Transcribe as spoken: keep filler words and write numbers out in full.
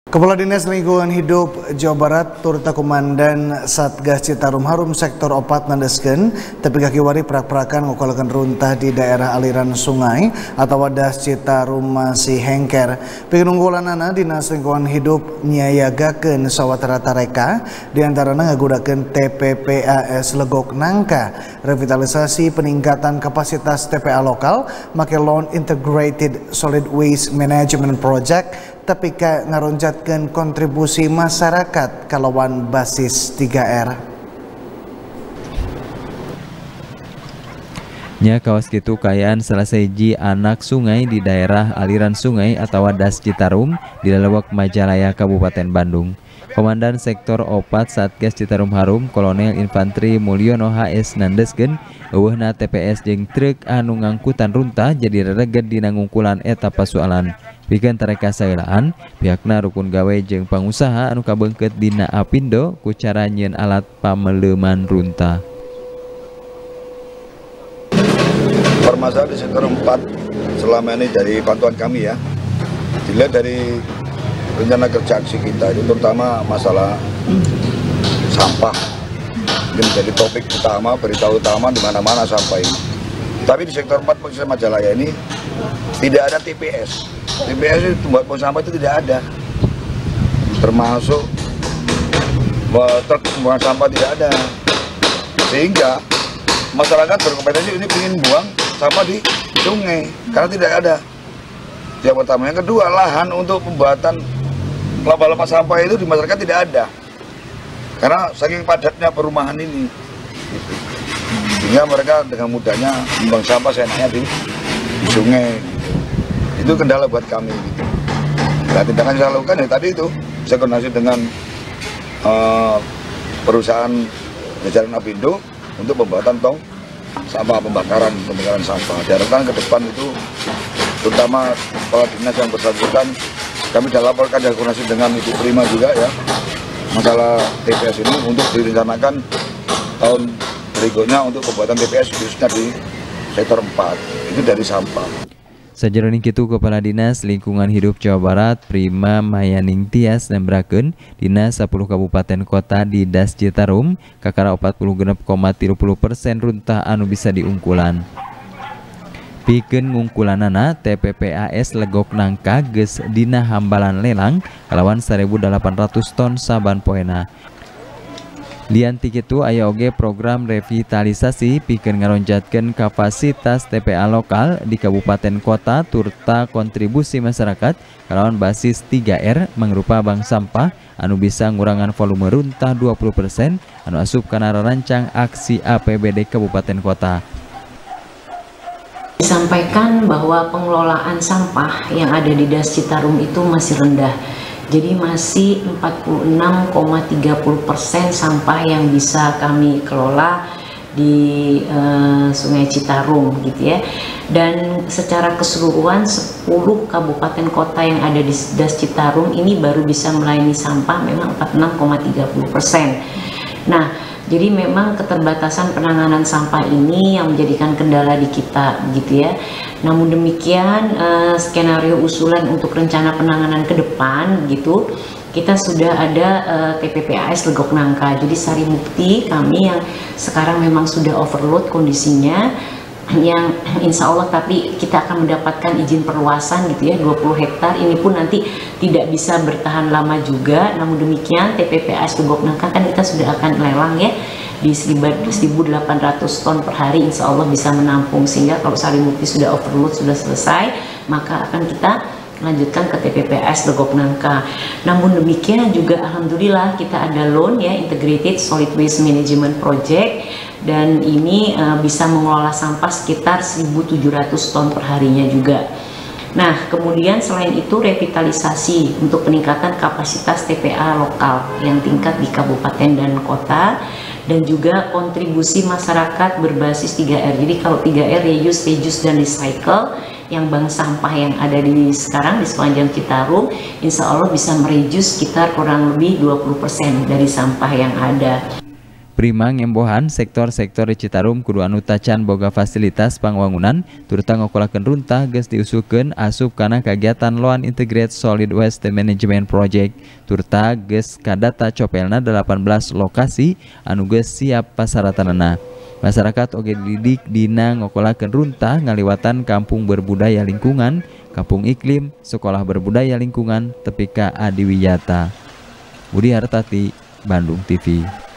Kepala Dinas Lingkungan Hidup Jawa Barat turta Komandan Satgas Citarum Harum Sektor Opat nandeskeun tepi kaki wari perak-perakan ngukulekeun runtah di daerah aliran sungai atau Das Citarum masih hengker. Pikeun unggulanana Dinas Lingkungan Hidup nyiayagakeun sawatara tareka diantarana ngagudakeun T P P A S Legok Nangka, revitalisasi peningkatan kapasitas T P A lokal, make Loan Integrated Solid Waste Management Project tapi ka ngaronjatkeun kontribusi masyarakat kalawan basis tiga R. Nya kawas kitu kayaan salah siji anak sungai di daerah aliran sungai atau Das Citarum di Lalewak Majalaya Kabupaten Bandung. Komandan Sektor Opat Satgas Citarum Harum Kolonel Infantri Mulyono H S nandeskeun eueuhna T P S jeung truk anu ngangkutan runtah jadi rereged dina ngungkulan eta pasoalan. Pikeun tareka saeulaan pihakna rukun gawe jeung pangusaha anu kabeungkeut dina apindo ku cara nyieun alat pameleuman runtah. Permasalahan di sektor empat selama ini dari pantauan kami ya, dilihat dari rencana kerja aksi kita itu terutama masalah sampah ini menjadi topik utama, berita utama di mana-mana sampah ini. Tapi di sektor empat Polres Majalaya ini tidak ada T P S. T P S itu buat buang sampah itu tidak ada, termasuk truk pembuangan sampah tidak ada, sehingga masyarakat berkompetensi ini ingin buang sampah di sungai karena tidak ada. Yang pertama, yang kedua lahan untuk pembuatan laba-laba sampah itu di masyarakat tidak ada karena saking padatnya perumahan ini, gitu. Sehingga mereka dengan mudahnya membuang sampah seenaknya di, di sungai. Itu kendala buat kami gitu. Nah, tindakan yang saya lakukan ya tadi itu saya koordinasi dengan uh, perusahaan jajaran Apindo untuk pembuatan tong sampah, pembakaran pembakaran sampah. Diharapkan ke depan itu terutama kepala dinas yang bersangkutan kami sudah laporkan dan koordinasi dengan Ibu Prima juga ya masalah T P S ini untuk direncanakan tahun berikutnya untuk pembuatan T P S khususnya di sektor empat itu dari sampah. Sajeroning kitu Kepala Dinas Lingkungan Hidup Jawa Barat Prima Mayaning Tias nembrakeun dina sepuluh kabupaten kota di Das Citarum kakara empat puluh genep koma tilu puluh persen runtah anu bisa diungkulan. Pikeun ngungkulanana T P P A S Legok Nangka geus dina hambalan lelang kalawan seribu delapan ratus ton saban poena. Lian ti kitu aya oge program revitalisasi pikeun ngaronjatkeun kapasitas T P A lokal di kabupaten kota turta kontribusi masyarakat kalawan basis tiga R mangrupa bank sampah anu bisa ngurangan volume runtah dua puluh persen anu asup kana rancang aksi A P B D kabupaten kota. Disampaikan bahwa pengelolaan sampah yang ada di Das Citarum itu masih rendah. Jadi masih empat puluh enam koma tiga puluh persen sampah yang bisa kami kelola di uh, Sungai Citarum gitu ya. Dan secara keseluruhan sepuluh kabupaten kota yang ada di Das Citarum ini baru bisa melayani sampah memang empat puluh enam koma tiga puluh persen. Nah, jadi memang keterbatasan penanganan sampah ini yang menjadikan kendala di kita gitu ya. Namun demikian eh, skenario usulan untuk rencana penanganan ke depan gitu, kita sudah ada eh, T P P A S Legok Nangka. Jadi sari bukti kami yang sekarang memang sudah overload kondisinya, yang insya Allah tapi kita akan mendapatkan izin perluasan gitu ya dua puluh hektar. Ini pun nanti tidak bisa bertahan lama juga. Namun demikian T P P A S Legok Nangka kan kita sudah akan lelang ya di seribu delapan ratus ton per hari, insya Allah bisa menampung, sehingga kalau Sarimukti sudah overload sudah selesai maka akan kita lanjutkan ke T P P A S Legok Nangka. Namun demikian juga alhamdulillah kita ada loan ya Integrated Solid Waste Management Project, dan ini uh, bisa mengelola sampah sekitar seribu tujuh ratus ton per harinya juga. Nah, kemudian selain itu revitalisasi untuk peningkatan kapasitas T P A lokal yang tingkat di kabupaten dan kota, dan juga kontribusi masyarakat berbasis tiga R. Jadi kalau tiga R, reuse, reduce, dan recycle, yang bank sampah yang ada di sekarang di sepanjang Citarum insya Allah bisa mereduce sekitar kurang lebih dua puluh persen dari sampah yang ada. Prima ngembohan sektor-sektor di Citarum kudu anu tacan boga fasilitas pangwangunan turut ngokolakeun runtah geus diusulkeun asup kana kagiatan Loan Integrated Solid Waste Management Project turut geus kadata copelna delapan belas lokasi anu geus siap pasaratanana. Masyarakat oge dididik dina ngokolakeun runtah ngaliwatan kampung berbudaya lingkungan, kampung iklim, sekolah berbudaya lingkungan, tepi ka Adiwiyata. Budi Hartati, Bandung T V.